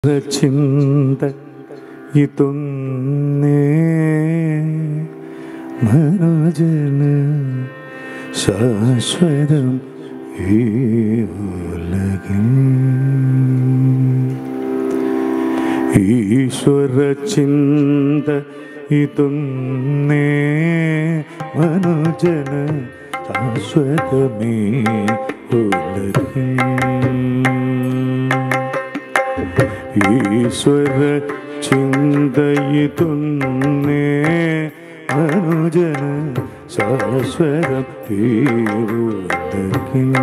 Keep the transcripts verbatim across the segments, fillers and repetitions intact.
ചിന്ത ഇതൊന്നേ മനോജന് ശാശ്വതം ഈ ഉലകിൽ. ഈശ്വര ചിന്ത ഇതൊന്നേ മനോജന് ശാശ്വതമേ ഉലകിൽ. ഈശ്വര ചിന്തയിതൊന്നേ മനുജന് ശാശ്വതം ഈ ഉലകിൽ.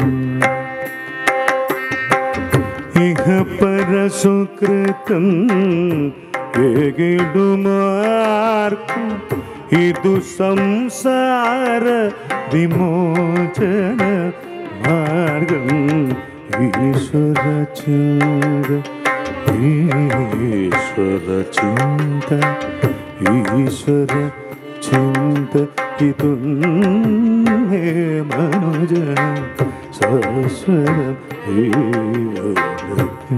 ഇഹ പരസുകൃതം ഏകിടുമാർക്കും ഇതു സംസാര വിമോചന മാർഗം. ഈശ്വര ചിന്ത ഈശ്വര ചിന്ത ഈശ്വര ചിന്ത ഇതൊന്നേ മനുജന ശാശ്വതം ഈ ഉലകിൽ.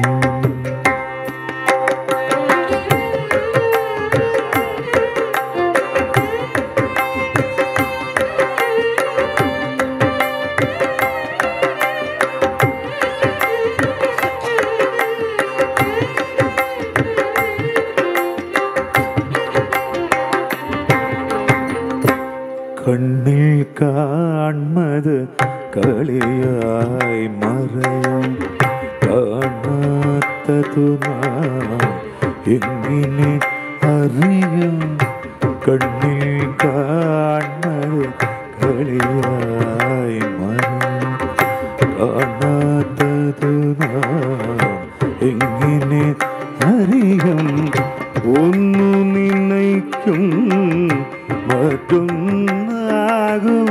കണ്ണിൽ കാൺമത് കളിയായി മറയും കാണാത്തതു നാം എങ്ങനെ അറിയും. കണ്ണിൽ കാൺമത് കളിയായി മറയും കാണാത്തതു നാം എങ്ങനെ അറിയും. ഒന്നു നിന്നയിക്കും മറ്റൊന്നാകും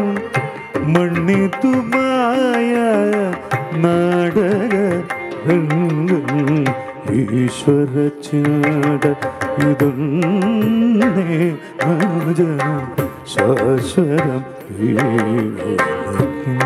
മണ്ണിതുമായ നാടക രംഗം. ഈശ്വര ചിന്ത ഇതൊന്നേ മനുജന ശാശ്വതം ഈ ഉലകിൽ.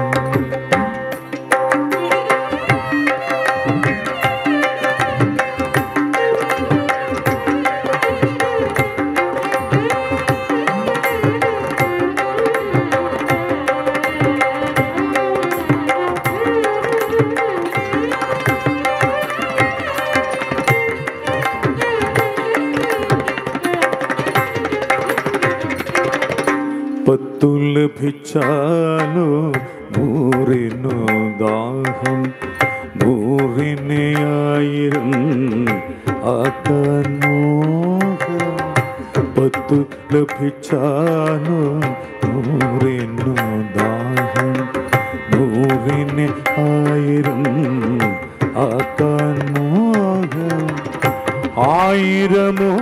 പത്തു ലഭിച്ചാലോ നൂറിനു ദാഹം, നൂറിനെ ആയിരം ആക്കാൻ മോഹം. പത്തു ലഭിച്ചാലോ നൂറിനു ദാഹം, നൂറിനെ ആയിരം ആക്കാൻ മോഹം. ആയിരമോ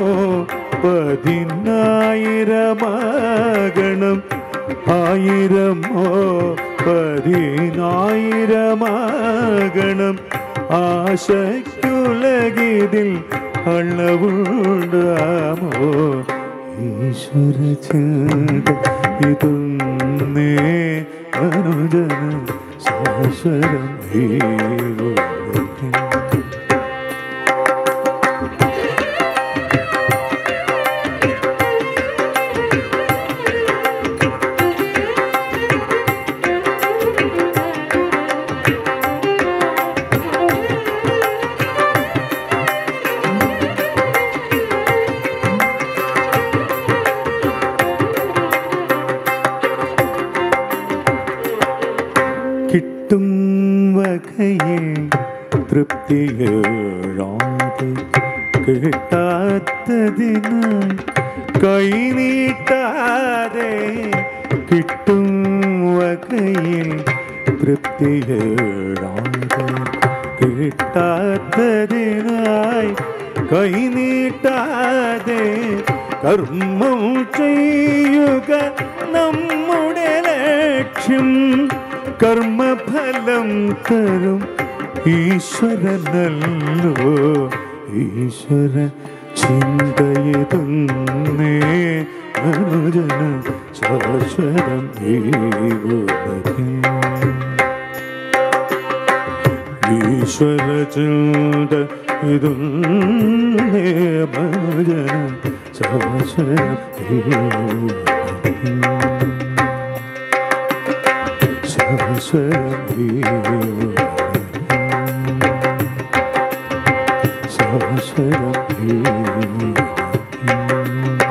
പതിനായിരമാകണം, ആയിരമോ പതിനായിരമാകണം. ആശയ്ക്കുലകിതിൽ അളവുണ്ടാമോ. ഈശ്വര ചിന്ത ഇതൊന്നേ മനുജന ശാശ്വതം ഈ ഉലകിൽ. കിട്ടും വകയിൽ തൃപ്തിയേഴാതെ കിട്ടാത്തതിനായി കൈനീട്ടാതെ. കിട്ടും വകയിൽ തൃപ്തിയേഴാതെ കിട്ടാത്തതിനായി കൈനീട്ടാതെ. കർമ്മം ചെയ്യുക നമ്മുടെ ലക്ഷ്യം, കർമ്മഫലം തരും ഈശ്വരനല്ലോ. ഈശ്വര ചിന്തയിതൊന്നേ മനുജന ശാശ്വതം ഈ ഉലകിൽ. ഈശ്വര ചിന്ത ഇതുന്നേ ഭജനം ശാശ്വതം ശാശ്വതം ശാശ്വതം